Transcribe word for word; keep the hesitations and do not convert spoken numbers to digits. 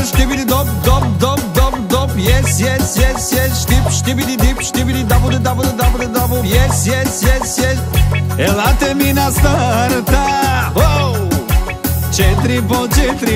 știbidi dop, dop, dop, dop, dop. Yes, yes, yes, yes. Știp, știbidi dip, știbidi dabu, dabu, dabu, dabu. Yes, yes, yes, yes. Elate mina starta. Oh! Ce tripo, ce tripo.